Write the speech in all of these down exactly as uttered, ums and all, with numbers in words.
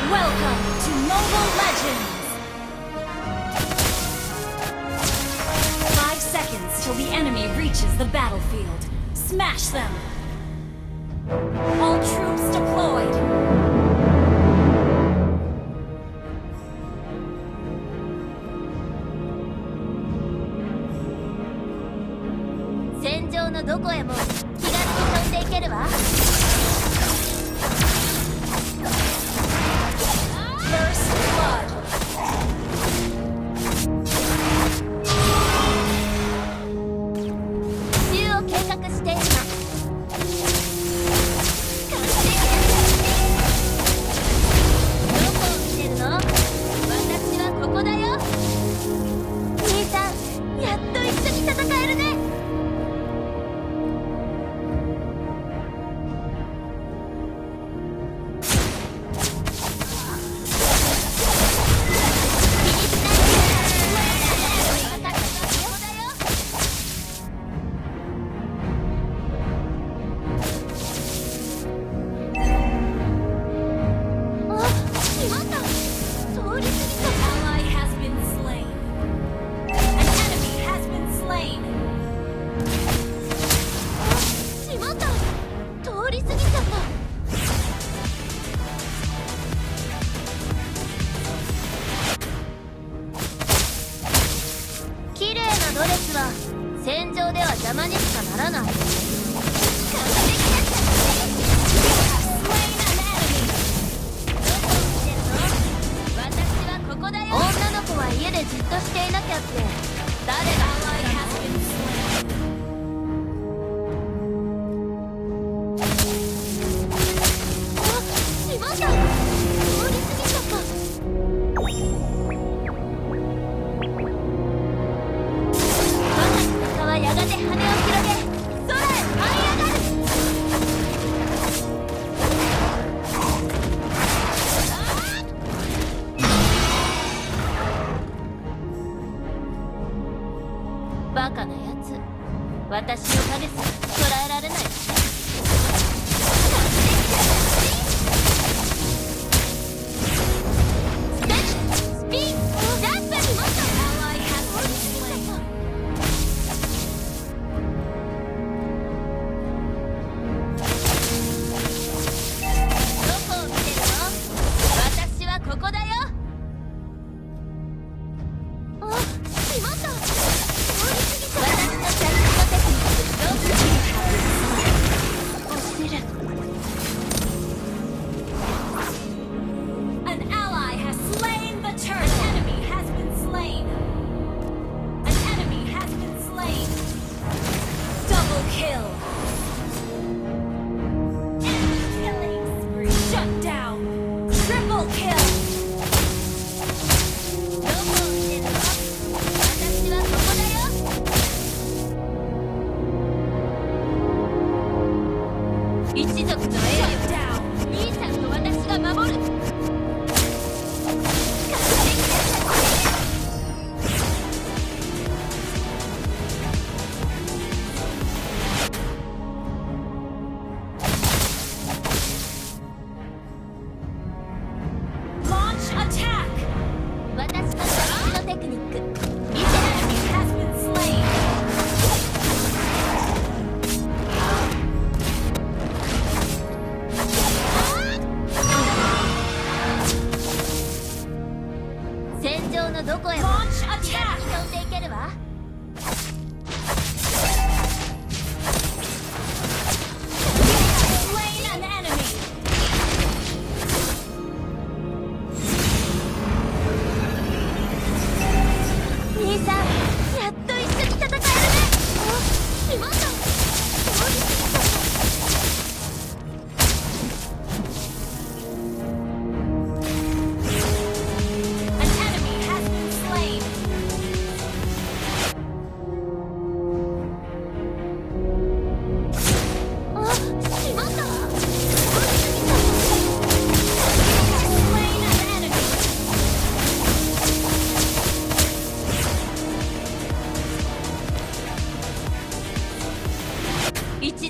Welcome to Mobile Legends! Five seconds till the enemy reaches the battlefield. Smash them! All troops deployed!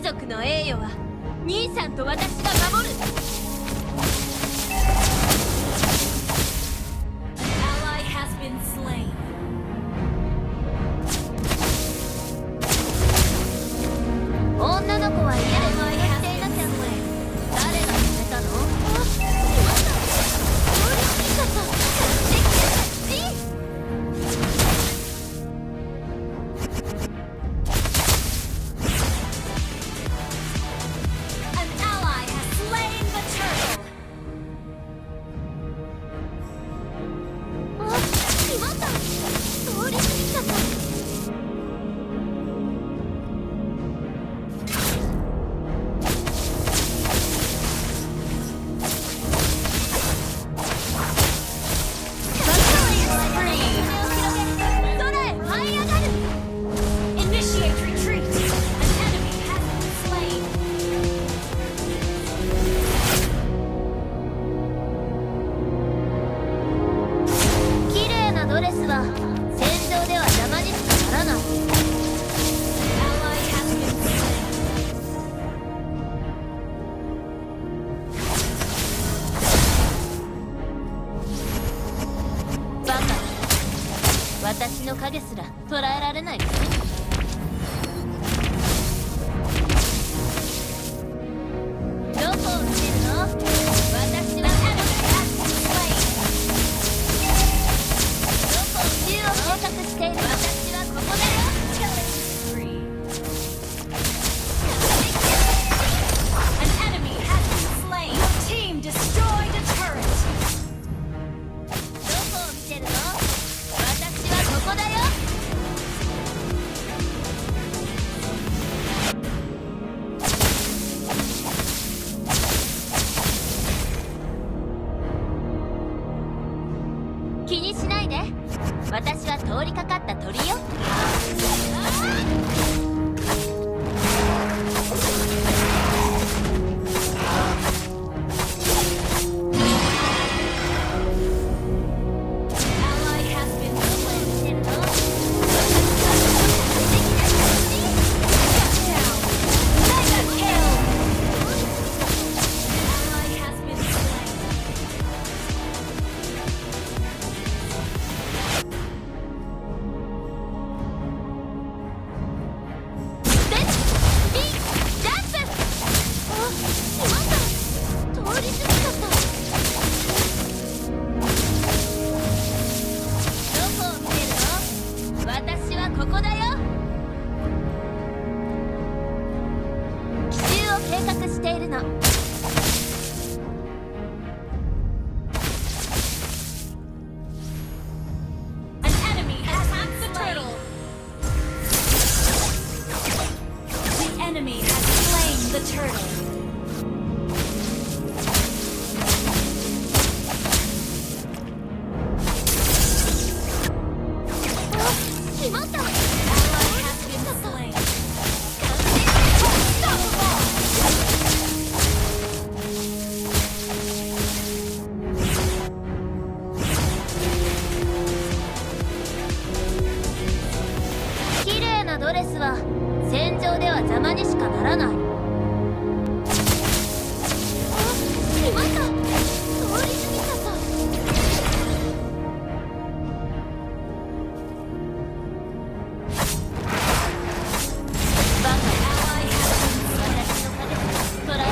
兄さんと私が守る。 は戦場では邪魔にしかならない。バカ、私の影すら捉えられないくせに。どこを見てるの？私は銃を計画している。私はここだよ。 An enemy has been slain. Your team destroyed a turret. どこを見てるの？私はここだよ。気にしないで。私は通りかかった鳥よ。ドレスは戦場では邪魔にしかならない。あ、しまった。通り過ぎちゃった。バカ、私の影捉えられない。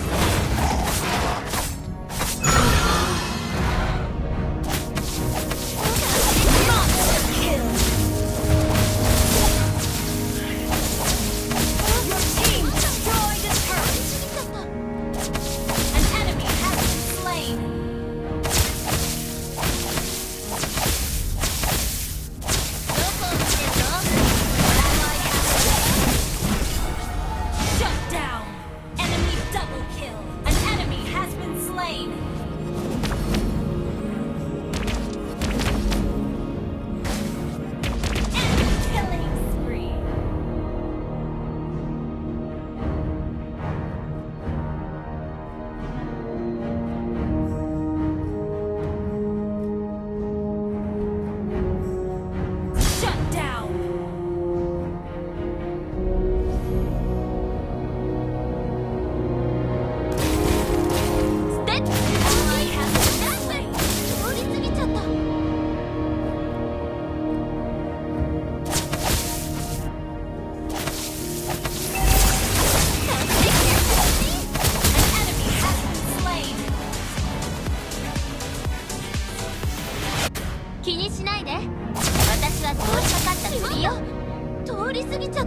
気にしないで。私は通りかかった鳥よ。通り過ぎちゃった。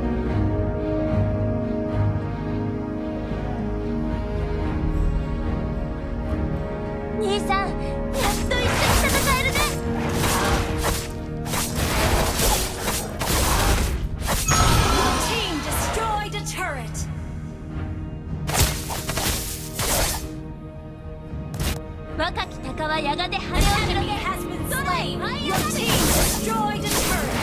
兄さん、やっと一緒に戦えるね。 Team destroyed a turret. 若き鷹はやがて羽を広げ、 Slain. Your team destroyed a turret.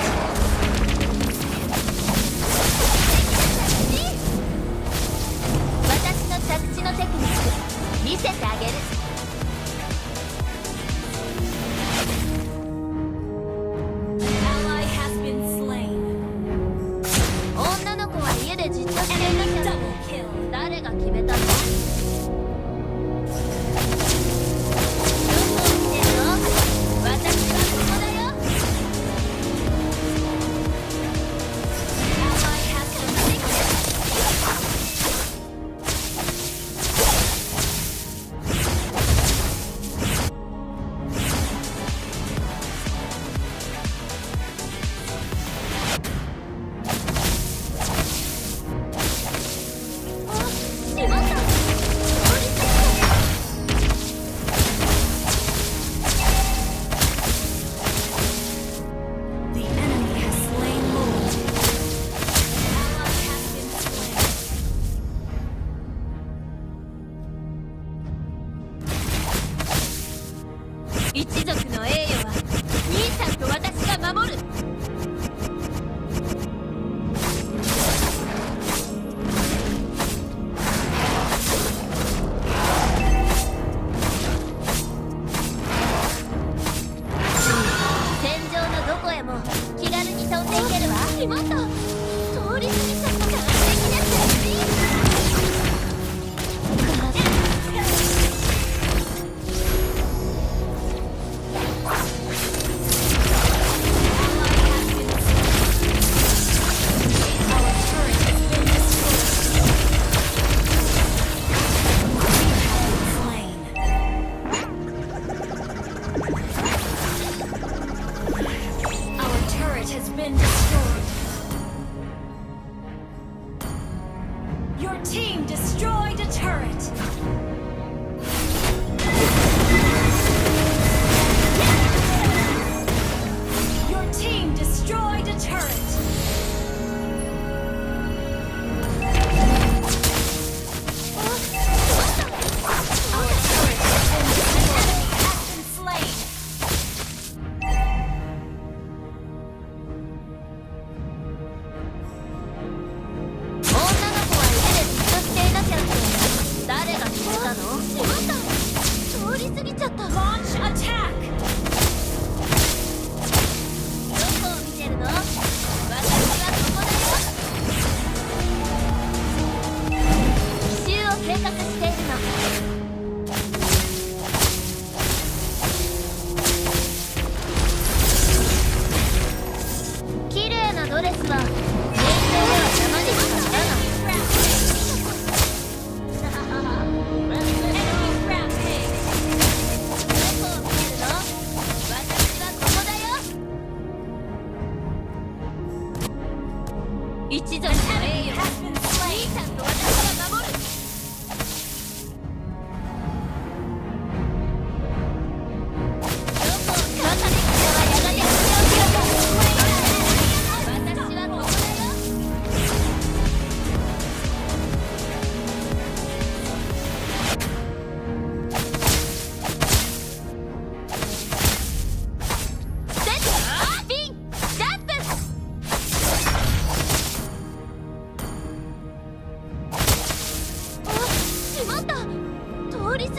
私の着地のテクニック見せてあげる。 一族の栄誉は兄さんと私が守る。戦場のどこへも気軽に飛んでいけるわ。しまった、通り過ぎちゃった。完璧です。 Your team destroyed a turret! Your team destroyed a turret! Our turret has been destroyed. Has been slain. 誰が決めたの？しまった、通り過ぎちゃった。 Launch attack! どこを見てるの？私はここだよ。奇襲を計画しているの。綺麗なドレスは現状では邪魔にしかならない。一族の栄誉は兄さんと私が守る。どこを勝たれたはやがて私はここだよ。セットスピンジャンプ。しまった、通り過ぎちゃった。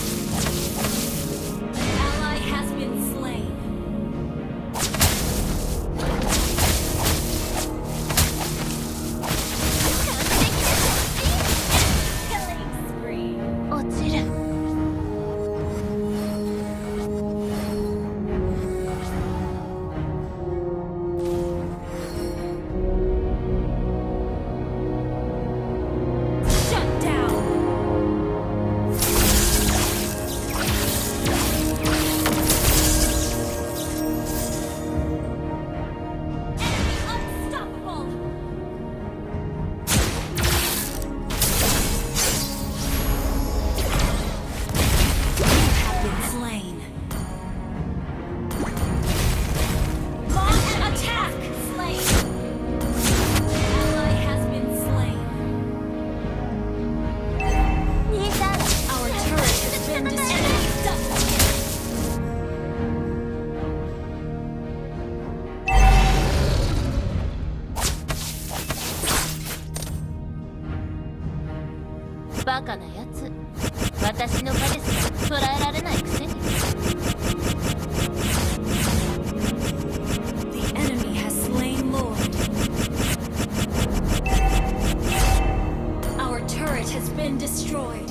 Ally has been slain. 完璧です。 Killing spree. 落ちる。 Shut down. Unstoppable. You have been slain. Launch attack. Slain. Ally has been slain. 兄さん、 Our turret has been destroyed. Double バカなやつ。私の影すら捉えられないくせに。 The enemy has slain Lord. Our turret has been destroyed.